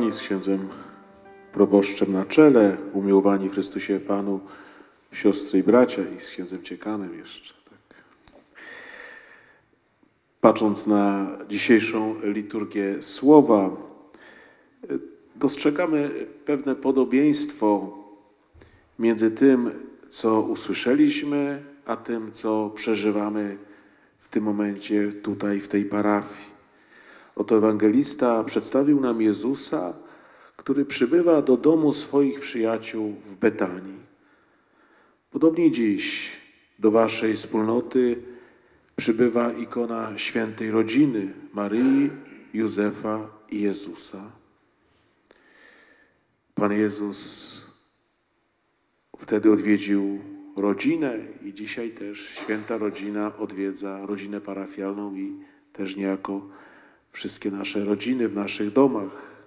kochani, z księdzem proboszczem na czele, umiłowani w Chrystusie Panu, siostry i bracia, i z księdzem Ciekanem jeszcze. Tak. Patrząc na dzisiejszą liturgię Słowa, dostrzegamy pewne podobieństwo między tym, co usłyszeliśmy, a tym, co przeżywamy w tym momencie tutaj, w tej parafii. Oto ewangelista przedstawił nam Jezusa, który przybywa do domu swoich przyjaciół w Betanii. Podobnie dziś do waszej wspólnoty przybywa ikona świętej rodziny Maryi, Józefa i Jezusa. Pan Jezus wtedy odwiedził rodzinę i dzisiaj też święta rodzina odwiedza rodzinę parafialną i też niejako wszystkie nasze rodziny w naszych domach.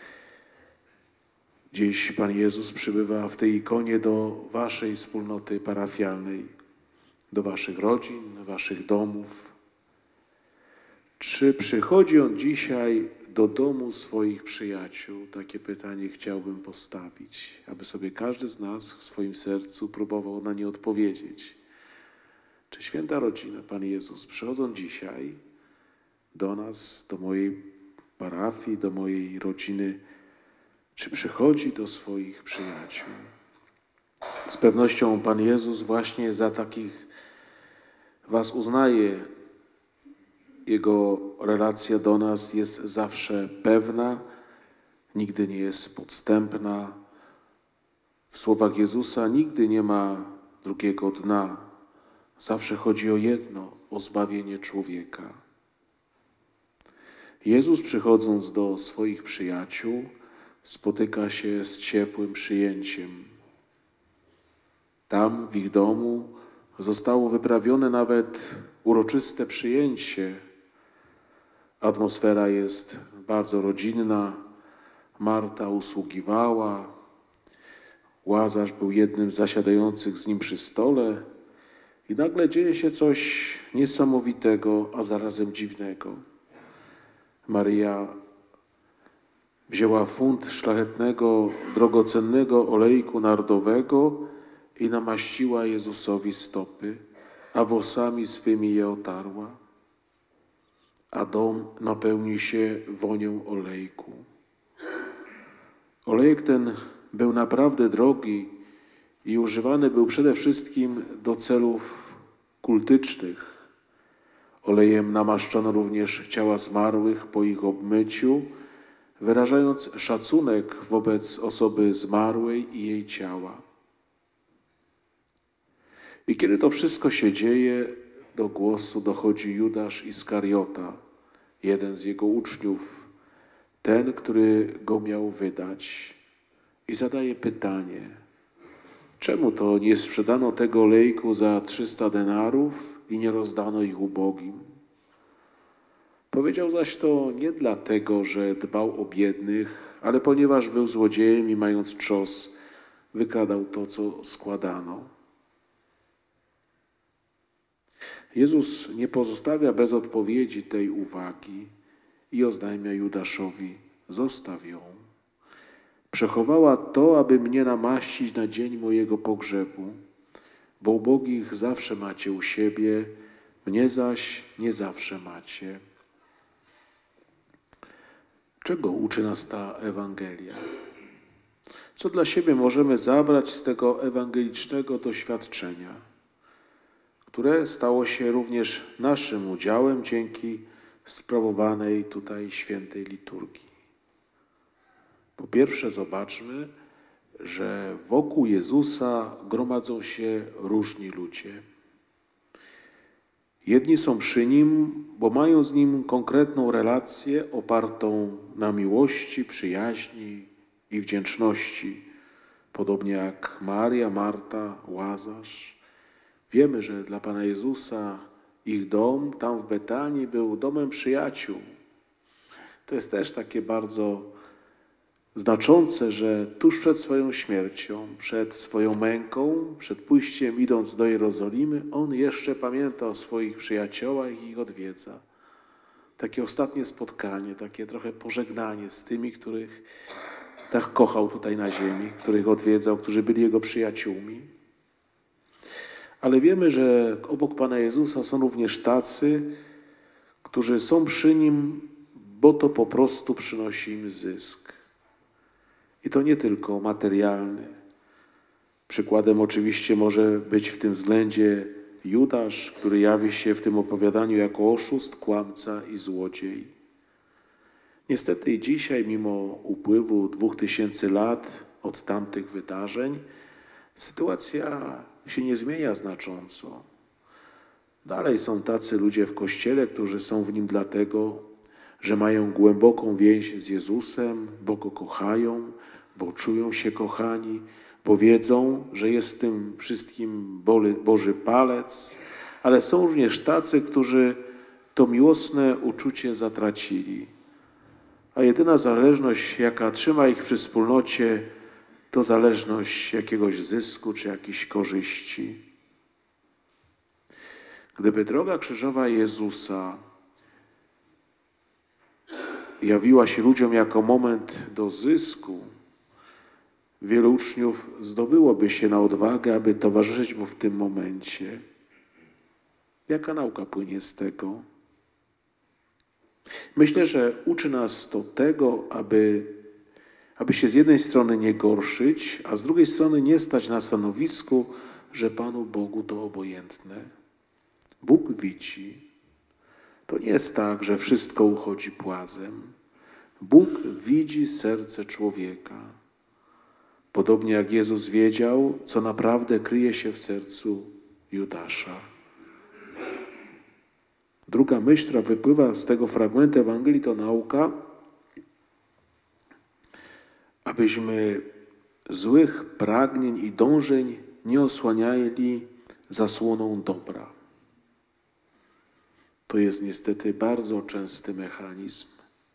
Dziś Pan Jezus przybywa w tej ikonie do waszej wspólnoty parafialnej, do waszych rodzin, waszych domów. Czy przychodzi On dzisiaj do domu swoich przyjaciół? Takie pytanie chciałbym postawić, aby sobie każdy z nas w swoim sercu próbował na nie odpowiedzieć. Czy święta rodzina, Pan Jezus, przychodząc dzisiaj do nas, do mojej parafii, do mojej rodziny, czy przychodzi do swoich przyjaciół? Z pewnością Pan Jezus właśnie za takich was uznaje. Jego relacja do nas jest zawsze pewna, nigdy nie jest podstępna. W słowach Jezusa nigdy nie ma drugiego dna. Zawsze chodzi o jedno, o zbawienie człowieka. Jezus, przychodząc do swoich przyjaciół, spotyka się z ciepłym przyjęciem. Tam, w ich domu, zostało wyprawione nawet uroczyste przyjęcie. Atmosfera jest bardzo rodzinna. Marta usługiwała. Łazarz był jednym z zasiadających z nim przy stole. I nagle dzieje się coś niesamowitego, a zarazem dziwnego. Maryja wzięła funt szlachetnego, drogocennego olejku nardowego i namaściła Jezusowi stopy, a włosami swymi je otarła, a dom napełni się wonią olejku. Olejek ten był naprawdę drogi i używany był przede wszystkim do celów kultycznych. Olejem namaszczono również ciała zmarłych po ich obmyciu, wyrażając szacunek wobec osoby zmarłej i jej ciała. I kiedy to wszystko się dzieje, do głosu dochodzi Judasz Iskariota, jeden z jego uczniów, ten, który go miał wydać, i zadaje pytanie: czemu to nie sprzedano tego olejku za 300 denarów i nie rozdano ich ubogim? Powiedział zaś to nie dlatego, że dbał o biednych, ale ponieważ był złodziejem i mając trzos, wykradał to, co składano. Jezus nie pozostawia bez odpowiedzi tej uwagi i oznajmia Judaszowi: zostaw ją. Przechowała to, aby mnie namaścić na dzień mojego pogrzebu, bo ubogich zawsze macie u siebie, mnie zaś nie zawsze macie. Czego uczy nas ta Ewangelia? Co dla siebie możemy zabrać z tego ewangelicznego doświadczenia, które stało się również naszym udziałem dzięki sprawowanej tutaj świętej liturgii? Po pierwsze, zobaczmy, że wokół Jezusa gromadzą się różni ludzie. Jedni są przy Nim, bo mają z Nim konkretną relację opartą na miłości, przyjaźni i wdzięczności, podobnie jak Maria, Marta, Łazarz. Wiemy, że dla Pana Jezusa ich dom tam w Betanii był domem przyjaciół. To jest też takie bardzo znaczące, że tuż przed swoją śmiercią, przed swoją męką, przed pójściem idąc do Jerozolimy, On jeszcze pamięta o swoich przyjaciołach i ich odwiedza. takie ostatnie spotkanie, takie trochę pożegnanie z tymi, których tak kochał tutaj na ziemi, których odwiedzał, którzy byli Jego przyjaciółmi. Ale wiemy, że obok Pana Jezusa są również tacy, którzy są przy Nim, bo to po prostu przynosi im zysk. I to nie tylko materialny. Przykładem oczywiście może być w tym względzie Judasz, który jawi się w tym opowiadaniu jako oszust, kłamca i złodziej. Niestety i dzisiaj, mimo upływu 2000 lat od tamtych wydarzeń, sytuacja się nie zmienia znacząco. Dalej są tacy ludzie w Kościele, którzy są w nim dlatego, że mają głęboką więź z Jezusem, bo Go kochają, bo czują się kochani, bo wiedzą, że jest w tym wszystkim Boży palec, ale są również tacy, którzy to miłosne uczucie zatracili. A jedyna zależność, jaka trzyma ich przy wspólnocie, to zależność jakiegoś zysku czy jakichś korzyści. Gdyby droga krzyżowa Jezusa jawiła się ludziom jako moment do zysku, wielu uczniów zdobyłoby się na odwagę, aby towarzyszyć Mu w tym momencie. Jaka nauka płynie z tego? Myślę, że uczy nas to tego, aby się z jednej strony nie gorszyć, a z drugiej strony nie stać na stanowisku, że Panu Bogu to obojętne. Bóg widzi. To nie jest tak, że wszystko uchodzi płazem. Bóg widzi serce człowieka. Podobnie jak Jezus wiedział, co naprawdę kryje się w sercu Judasza. Druga myśl, która wypływa z tego fragmentu Ewangelii, to nauka, abyśmy złych pragnień i dążeń nie osłaniali zasłoną dobra. To jest niestety bardzo częsty mechanizm,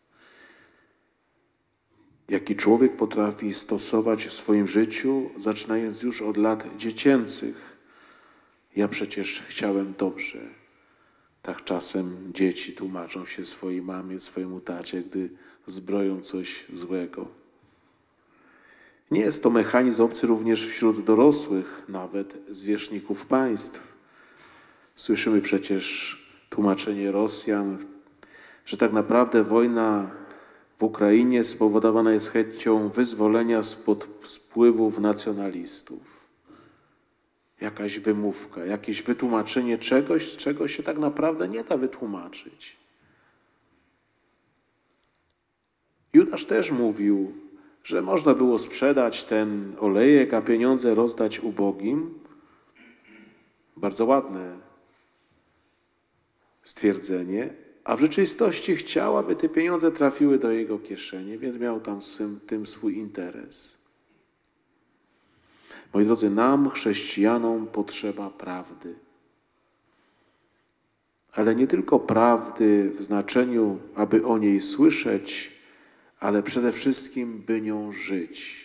jaki człowiek potrafi stosować w swoim życiu, zaczynając już od lat dziecięcych. Ja przecież chciałem dobrze. Tak czasem dzieci tłumaczą się swojej mamie, swojemu tacie, gdy zbroją coś złego. Nie jest to mechanizm obcy również wśród dorosłych, nawet zwierzchników państw. Słyszymy przecież tłumaczenie Rosjan, że tak naprawdę wojna w Ukrainie spowodowana jest chęcią wyzwolenia spod wpływów nacjonalistów. Jakaś wymówka, jakieś wytłumaczenie czegoś, czego się tak naprawdę nie da wytłumaczyć. Judasz też mówił, że można było sprzedać ten olejek, a pieniądze rozdać ubogim. Bardzo ładne stwierdzenie, a w rzeczywistości chciał, aby te pieniądze trafiły do jego kieszeni, więc miał tam tym swój interes. Moi drodzy, nam, chrześcijanom, potrzeba prawdy. Ale nie tylko prawdy w znaczeniu, aby o niej słyszeć, ale przede wszystkim, by nią żyć.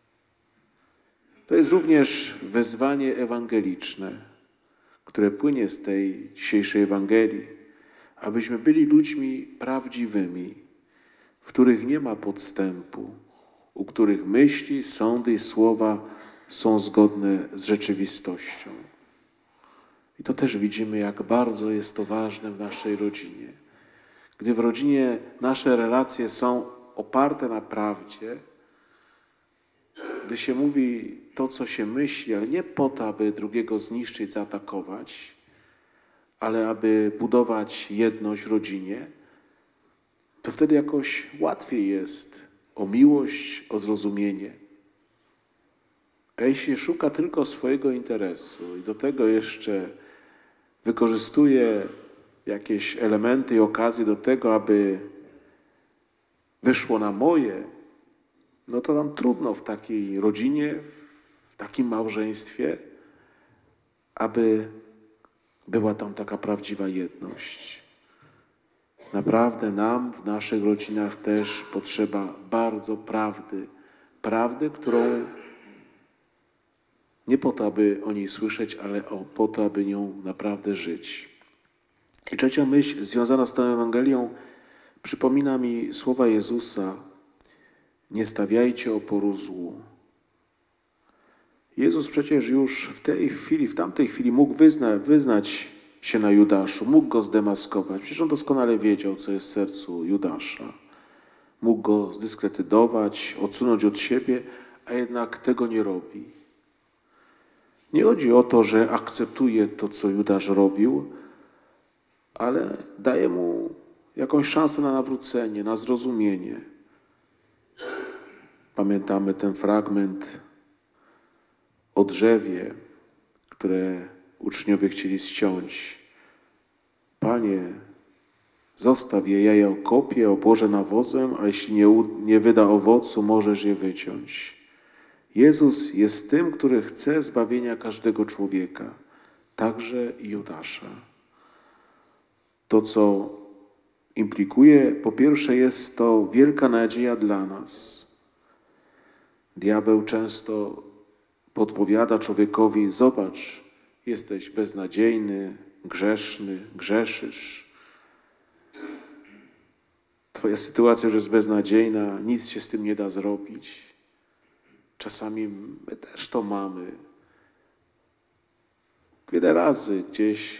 To jest również wezwanie ewangeliczne, które płynie z tej dzisiejszej Ewangelii, abyśmy byli ludźmi prawdziwymi, w których nie ma podstępu, u których myśli, sądy i słowa są zgodne z rzeczywistością. I to też widzimy, jak bardzo jest to ważne w naszej rodzinie. Gdy w rodzinie nasze relacje są oparte na prawdzie, gdy się mówi to, co się myśli, ale nie po to, aby drugiego zniszczyć, zaatakować, ale aby budować jedność w rodzinie, to wtedy jakoś łatwiej jest o miłość, o zrozumienie. A jeśli szuka tylko swojego interesu i do tego jeszcze wykorzystuje jakieś elementy i okazje do tego, aby wyszło na moje, no to nam trudno w takiej rodzinie, w takim małżeństwie, aby była tam taka prawdziwa jedność. Naprawdę nam w naszych rodzinach też potrzeba bardzo prawdy. Prawdy, którą nie po to, aby o niej słyszeć, ale po to, aby nią naprawdę żyć. I trzecia myśl związana z tą Ewangelią Przypomina mi słowa Jezusa: nie stawiajcie oporu złu. Jezus przecież już w tamtej chwili mógł wyznać się na Judaszu, mógł go zdemaskować. Przecież on doskonale wiedział, co jest w sercu Judasza. Mógł go zdyskredytować, odsunąć od siebie, a jednak tego nie robi. Nie chodzi o to, że akceptuje to, co Judasz robił, ale daje mu jakąś szansę na nawrócenie, na zrozumienie. Pamiętamy ten fragment o drzewie, które uczniowie chcieli ściąć. Panie, zostaw je, ja je okopię, obłożę nawozem, a jeśli nie wyda owocu, możesz je wyciąć. Jezus jest tym, który chce zbawienia każdego człowieka, także i Judasza. To, co implikuje, po pierwsze, jest to wielka nadzieja dla nas. Diabeł często podpowiada człowiekowi: zobacz, jesteś beznadziejny, grzeszny, grzeszysz. Twoja sytuacja już jest beznadziejna, nic się z tym nie da zrobić. Czasami my też to mamy. Wiele razy gdzieś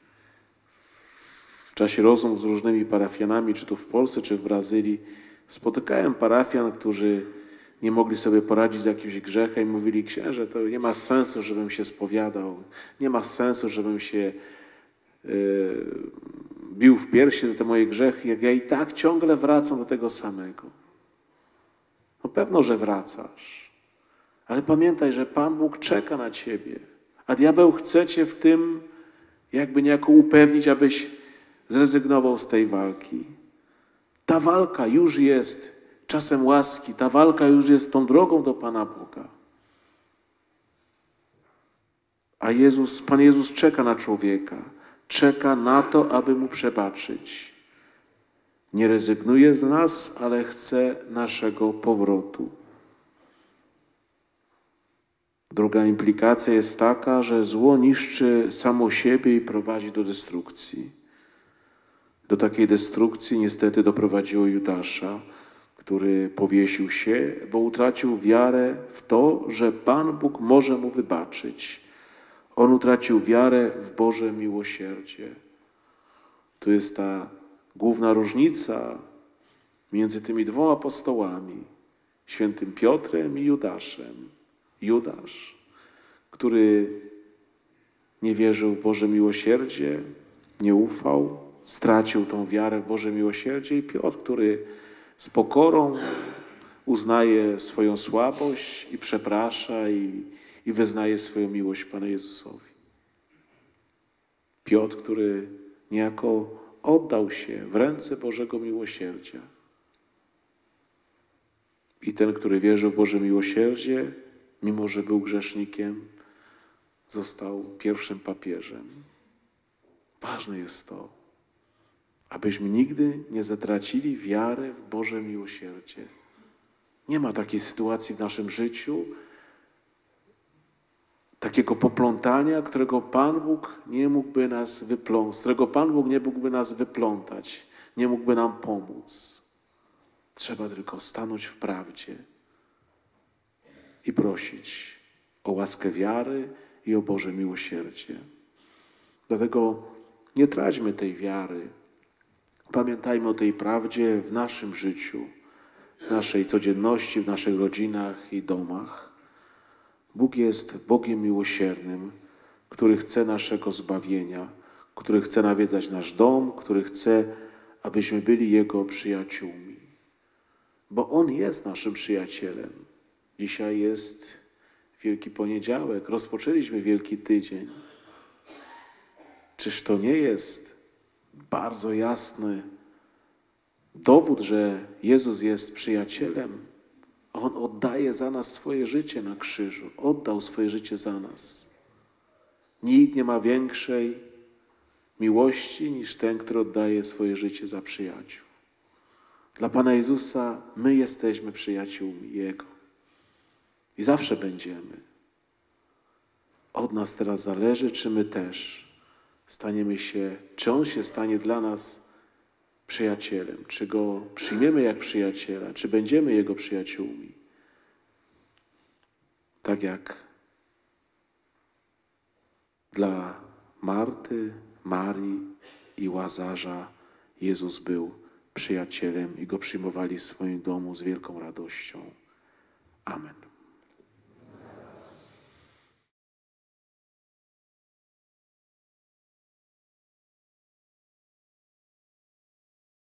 w czasie rozmów z różnymi parafianami, czy tu w Polsce, czy w Brazylii, spotykałem parafian, którzy nie mogli sobie poradzić z jakimś grzechem i mówili: księże, to nie ma sensu, żebym się spowiadał, nie ma sensu, żebym się bił w piersi za te moje grzechy, jak ja i tak ciągle wracam do tego samego. No pewno, że wracasz, ale pamiętaj, że Pan Bóg czeka na ciebie, a diabeł chce cię w tym jakby niejako upewnić, abyś zrezygnował z tej walki. Ta walka już jest czasem łaski, ta walka już jest tą drogą do Pana Boga. A Pan Jezus czeka na człowieka, czeka na to, aby mu przebaczyć. Nie rezygnuje z nas, ale chce naszego powrotu. Druga implikacja jest taka, że zło niszczy samo siebie i prowadzi do destrukcji. Do takiej destrukcji niestety doprowadziło Judasza, który powiesił się, bo utracił wiarę w to, że Pan Bóg może mu wybaczyć. On utracił wiarę w Boże miłosierdzie. Tu jest ta główna różnica między tymi dwoma apostołami, świętym Piotrem i Judaszem. Judasz, który nie wierzył w Boże miłosierdzie, nie ufał, stracił tą wiarę w Boże miłosierdzie, i Piotr, który z pokorą uznaje swoją słabość i przeprasza i wyznaje swoją miłość Panu Jezusowi. Piotr, który niejako oddał się w ręce Bożego miłosierdzia. I ten, który wierzył w Boże miłosierdzie, mimo że był grzesznikiem, został pierwszym papieżem. Ważne jest to, abyśmy nigdy nie zatracili wiary w Boże miłosierdzie. Nie ma takiej sytuacji w naszym życiu, takiego poplątania, którego Pan Bóg nie mógłby nas z którego Pan Bóg nie mógłby nas wyplątać, nie mógłby nam pomóc. Trzeba tylko stanąć w prawdzie i prosić o łaskę wiary i o Boże miłosierdzie. Dlatego nie traćmy tej wiary. Pamiętajmy o tej prawdzie w naszym życiu, w naszej codzienności, w naszych rodzinach i domach. Bóg jest Bogiem miłosiernym, który chce naszego zbawienia, który chce nawiedzać nasz dom, który chce, abyśmy byli Jego przyjaciółmi. Bo On jest naszym przyjacielem. Dzisiaj jest Wielki Poniedziałek, rozpoczęliśmy Wielki Tydzień. Czyż to nie jest bardzo jasny dowód, że Jezus jest przyjacielem? On oddaje za nas swoje życie na krzyżu. Oddał swoje życie za nas. Nikt nie ma większej miłości niż ten, który oddaje swoje życie za przyjaciół. Dla Pana Jezusa my jesteśmy przyjaciółmi Jego. I zawsze będziemy. Od nas teraz zależy, czy my też staniemy się, czy On się stanie dla nas przyjacielem, czy Go przyjmiemy jak przyjaciela, czy będziemy Jego przyjaciółmi. Tak jak dla Marty, Marii i Łazarza Jezus był przyjacielem i Go przyjmowali w swoim domu z wielką radością. Amen.